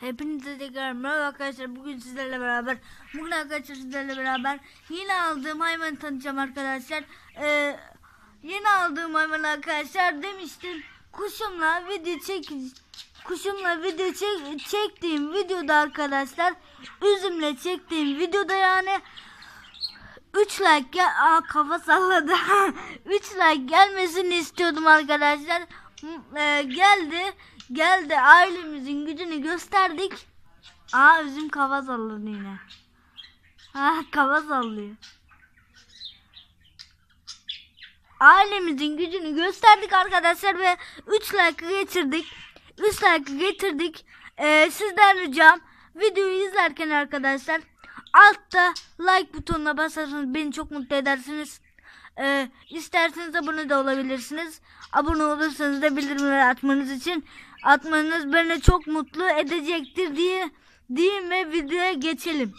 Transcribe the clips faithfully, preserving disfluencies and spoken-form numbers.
Hepinize tekrar merhaba arkadaşlar. Bugün sizlerle beraber Bugün arkadaşlar sizlerle beraber Yeni aldığım hayvanı tanıtacağım arkadaşlar. Ee, Yeni aldığım hayvan arkadaşlar demiştim. Kuşumla video çek Kuşumla video çek çektiğim videoda arkadaşlar, üzümle çektiğim videoda yani üç like gel Aa, kafa salladı. üç like gelmesini istiyordum arkadaşlar. Ee, geldi. Geldi, ailemizin gücünü gösterdik. Aa, üzüm kafa salladı yine. Ha, kafa sallıyor. Ailemizin gücünü gösterdik arkadaşlar ve üç like getirdik. üç like getirdik. Ee, sizden ricam, videoyu izlerken arkadaşlar altta like butonuna basarsanız beni çok mutlu edersiniz. Ee, isterseniz abone de olabilirsiniz. Abone olursanız da bildirimleri atmanız için atmanız beni çok mutlu edecektir diye diyeyim ve videoya geçelim.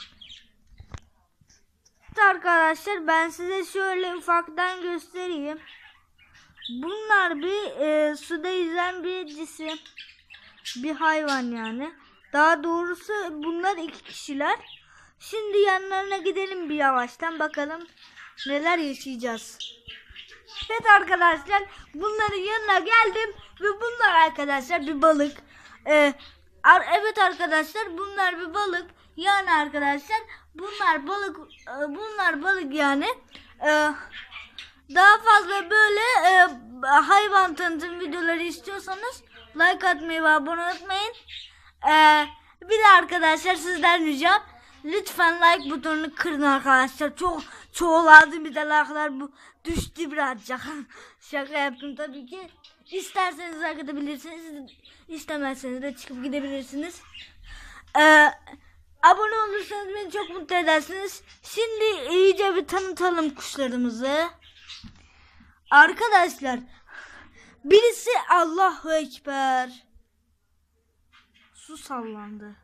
Arkadaşlar ben size şöyle ufaktan göstereyim. Bunlar bir e, suda yüzen bir cisim, bir hayvan yani. Daha doğrusu bunlar iki kişiler. Şimdi yanlarına gidelim bir yavaştan, bakalım neler yaşayacağız. Evet arkadaşlar, bunların yanına geldim ve bunlar arkadaşlar bir balık. Ee, ar evet arkadaşlar, bunlar bir balık. Yani arkadaşlar bunlar balık, e, bunlar balık yani. Ee, daha fazla böyle e, hayvan tanıtım videoları istiyorsanız like atmayı ve abone olmayın. Ee, bir de arkadaşlar sizden ricam, lütfen like butonunu kırın arkadaşlar. Çok çoğaldı bir de like'lar, bu düştü birazcık. Şaka yaptım tabii ki. İsterseniz like atabilirsiniz, istemezseniz de çıkıp gidebilirsiniz. Ee, abone olursanız beni çok mutlu edersiniz. Şimdi iyice bir tanıtalım kuşlarımızı. Arkadaşlar, birisi Allahu Ekber. Su sallandı.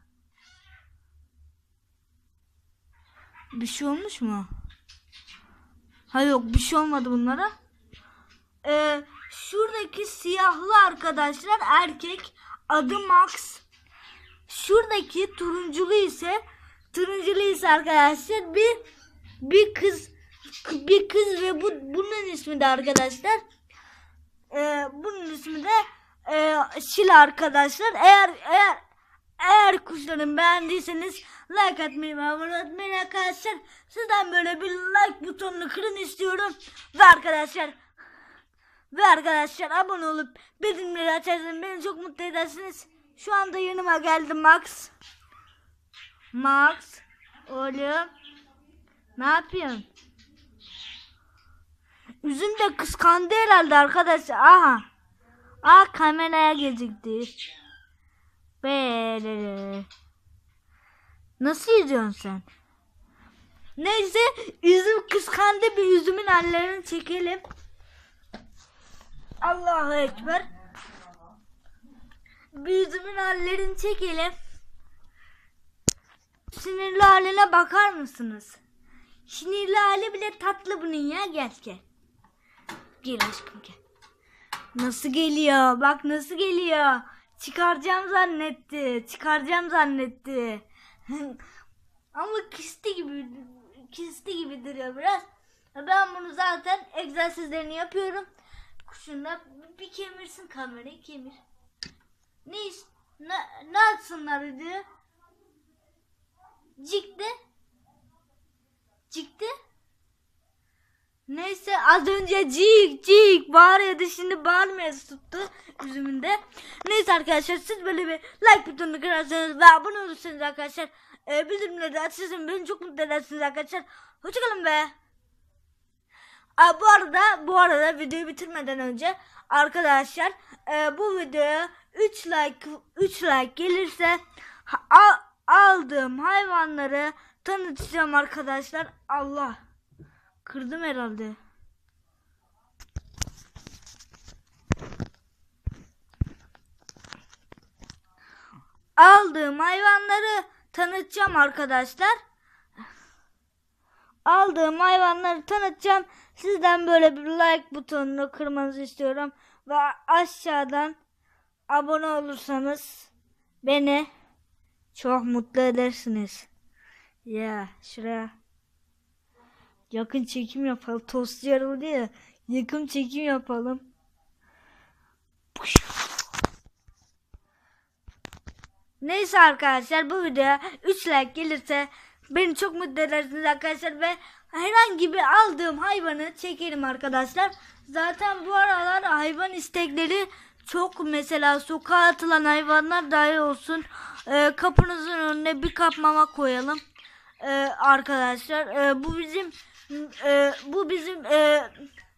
Bir şey olmuş mu? Hayır, yok, bir şey olmadı bunlara. Ee, şuradaki siyahlı arkadaşlar erkek, adı Max. Şuradaki turunculu ise turunculu ise arkadaşlar bir bir kız bir kız ve bu bunun ismi de arkadaşlar e, bunun ismi de e, Şila arkadaşlar. Eğer eğer eğer kuşlarını beğendiyseniz like atmayı ve abone olmayı arkadaşlar. Sizden böyle bir like butonunu kırın istiyorum. Ve arkadaşlar ve arkadaşlar abone olup bildirimleri açarsanız beni çok mutlu edersiniz. Şu anda yanıma geldi Max. Max oğlum, ne yapıyorsun? Üzüm de kıskandı herhalde arkadaşlar. Aha. Aa, kameraya gecikti. Böyle. Nasıl yüzüyorsun sen? Neyse, üzüm kıskandı, bir üzümün hallerini çekelim. Allahu Ekber. Bir üzümün hallerini çekelim. Sinirli haline bakar mısınız? Sinirli hali bile tatlı bunun ya. Gel gel. Gel aşkım gel. Nasıl geliyor? Bak nasıl geliyor. Çıkaracağım zannetti. Çıkaracağım zannetti. Ama kisti gibi kisti gibi duruyor biraz. Ben bunu zaten egzersizlerini yapıyorum. Kuşunda bir kemirsin, kamerayı kemir. Ne ne, ne atsınlar diyor. Cikti. Cikti. Neyse, az önce cik cik bağırıyordu, şimdi bağırmaya tuttu üzümünde. Neyse arkadaşlar, siz böyle bir like butonunu kırarsanız ve abone olursanız arkadaşlar, e, bildirimleri de açarsanız beni çok mutlu edersiniz arkadaşlar. Hoşçakalın be. Aa, bu arada bu arada videoyu bitirmeden önce arkadaşlar, e, bu videoya üç like üç like gelirse ha, aldığım hayvanları tanıtacağım arkadaşlar. Allah, kırdım herhalde. Aldığım hayvanları tanıtacağım arkadaşlar. Aldığım hayvanları tanıtacağım. Sizden böyle bir like butonunu kırmanızı istiyorum. Ve aşağıdan abone olursanız beni çok mutlu edersiniz. Ya şuraya yakın çekim yapalım. Tost yarıldı ya. Yakın çekim yapalım. Neyse arkadaşlar, bu videoya üç like gelirse beni çok mutlu edersiniz arkadaşlar ve herhangi bir aldığım hayvanı çekerim arkadaşlar. Zaten bu aralar hayvan istekleri çok, mesela sokağa atılan hayvanlar dahi olsun. Ee, kapınızın önüne bir kap mama koyalım. Ee, arkadaşlar e, bu bizim e, bu bizim e,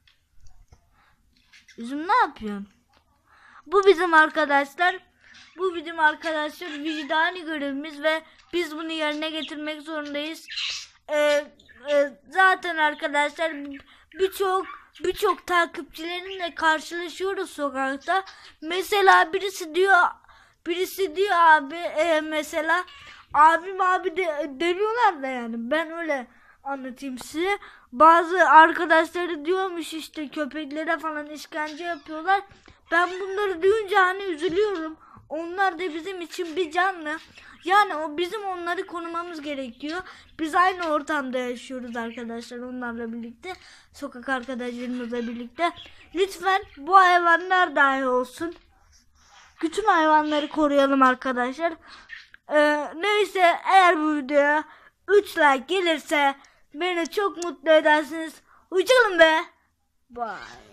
bizim ne yapıyorsun? Bu bizim arkadaşlar. Bu bizim arkadaşlar vicdani görevimiz ve biz bunu yerine getirmek zorundayız. Ee, e, zaten arkadaşlar birçok birçok takipçilerinle karşılaşıyoruz sokakta. Mesela birisi diyor birisi diyor abi e, mesela abim abi de, demiyorlar da, yani ben öyle anlatayım size. Bazı arkadaşları diyormuş işte köpeklere falan işkence yapıyorlar. Ben bunları duyunca hani üzülüyorum. Onlar da bizim için bir canlı. Yani o bizim onları korumamız gerekiyor. Biz aynı ortamda yaşıyoruz arkadaşlar onlarla birlikte. Sokak arkadaşlarımızla birlikte. Lütfen bu hayvanlar dahi olsun. Bütün hayvanları koruyalım arkadaşlar. Ee, neyse, eğer bu videoya üç like gelirse beni çok mutlu edersiniz. Hoşçakalın be. Bye.